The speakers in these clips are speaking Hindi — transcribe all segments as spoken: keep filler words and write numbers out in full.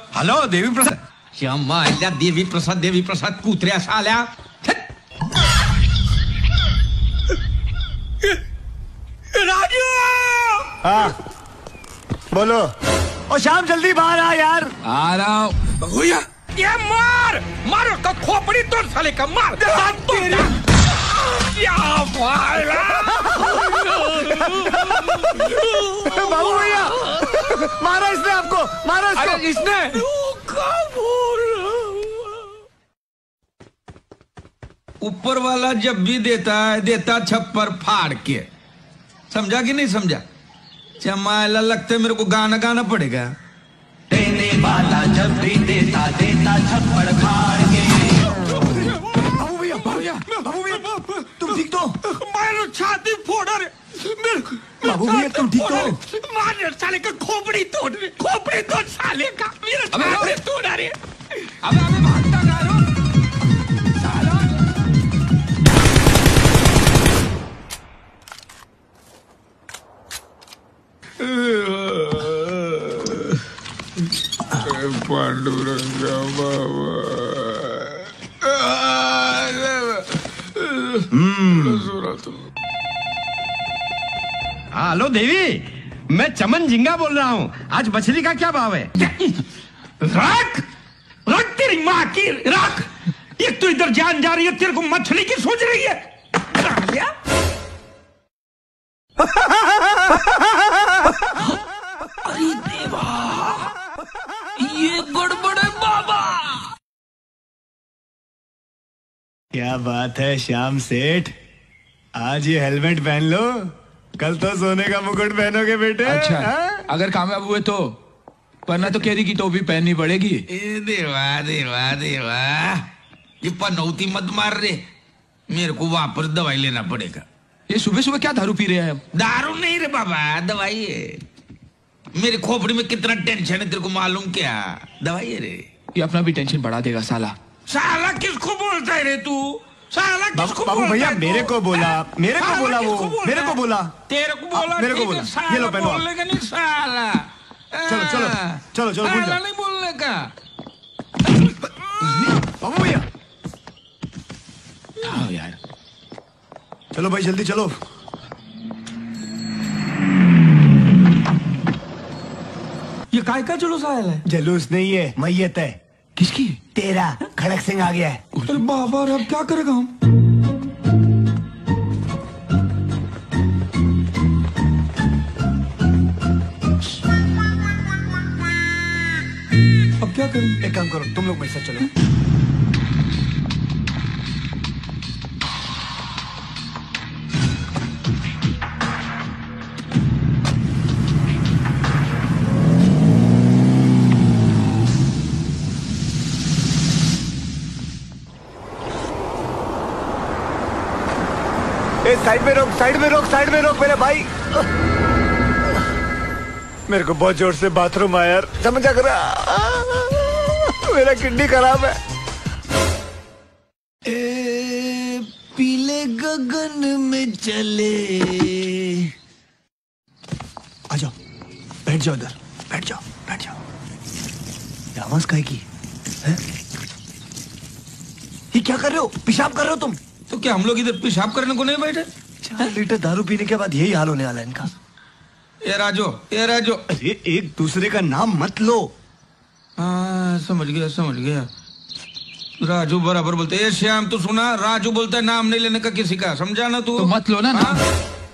हॅलो देवी प्रसाद. श्यामा देवी प्रसाद देवी प्रसाद कुत्र्या साल्या. राजू. हाँ बोलो. ओ श्याम जल्दी बाहर आ यार. आ रहा हूँ. भैया ये मार मारो का खोपड़ी तोड़ साले का मार. बाबू भैया मारा इसने आपको. मारा इसको. इसने ऊपर वाला जब भी देता है देता छप्पर फाड़ के. समझा कि नहीं समझा? चमाला लगता है मेरे को गाना गाना पड़ेगा. देने वाला जब भी देता देता छप्पड़ फाड़ के. बाबू भैया बाबू भैया तुम ठीक तो? मारो छाती फोड़ा रे. बाबू भैया तुम ठीक तो? मार साले का खोपड़ी तोड़ रे. खोपड़ी तोड़ साले का. मेरा छाती तोड़ा रे. अबे अबे भागता जा रहा साला. पांडुरंगा बाबा. हेलो देवी, मैं चमन झिंगा बोल रहा हूँ. आज मछली का क्या भाव है? रख रख तेरी माँ की रख. एक तो इधर जान जा रही है तेरे को मछली की सोच रही है. अरे देवा ये गड़बड़ है बाबा. क्या बात है श्याम सेठ. आज ये हेलमेट पहन लो, कल तो सोने का मुकुट पहनोगे बेटे. अच्छा हा? अगर कामयाब हुए तो, वरना तो केरी की टोपी पहननी पड़ेगी. ए देवा देवा देवा ये पनौती मत मार रे. मेरे को वापस दवाई लेना पड़ेगा. ये सुबह सुबह क्या दारू पी रहे हैं? दारू नहीं रे बाबा, दवाई है. मेरी खोपड़ी में कितना टेंशन है तेरे को मालूम क्या? दवाई है रे. ये अपना भी टेंशन बढ़ा देगा साला. साला किसको बोलता है रे तू? साला किसको बाबू बोलता भैया है तू? मेरे को बोला. मेरे को साला बोला वो. किसको बोलता मेरे है? को बोला. तेरे को बोला. मेरे को ठीक बोला. है, साला ये लो पहनो आप. बोलने का नहीं साला. चलो चलो चलो चलो भूल साला जाओ. नहीं बोलने का. बाबू भैया हाँ यार. चलो भाई जल्दी चलो. ये काय का जुलूस आया है? जलूस नहीं है, मैयत है. किसकी? तेरा खड़क सिंह आ गया है. अरे बाबा अब क्या करेगा हम? अब क्या करें? एक काम करो, तुम लोग मेरे साथ चलो. ए साइड में रोक, साइड में रोक, साइड में रोक मेरे भाई. मेरे को बहुत जोर से बाथरूम आया यार. समझ आ रहा, मेरा किडनी खराब है. ए, पीले गगन में चले. आ जाओ, बैठ जाओ इधर. बैठ जाओ, बैठ जाओ. आवाज काहे की है? ये क्या कर रहे हो? पेशाब कर रहे हो तुम? तो क्या हम लोग इधर पेशाब करने को नहीं बैठे? चार लीटर दारू पीने के बाद यही हाल होने वाला है इनका. ये राजो, ये राजो. अरे एक दूसरे का नाम मत लो. हाँ समझ गया समझ गया. राजू बराबर बोलते. ये श्याम तू सुना, राजू बोलता है नाम नहीं लेने का किसी का. समझा ना तू? तो मत लो ना नाम.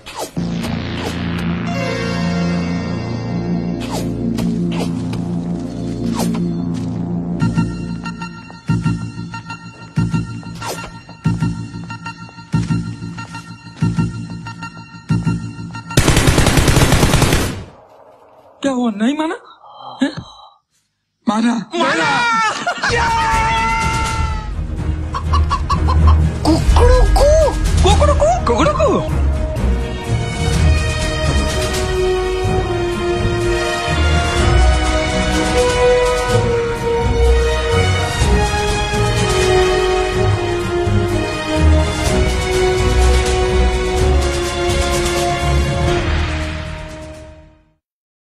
क्या हुआ? नहीं माना? है? माना माना. कुकड़ू को कुकड़ू को कुकड़ू को